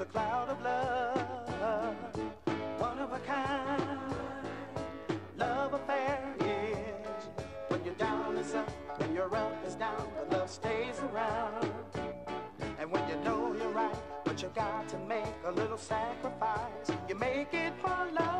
a cloud of love, one of a kind. Love affair is when you're down is up, when you're up is down, but love stays around. And when you know you're right, but you got to make a little sacrifice, you make it for love.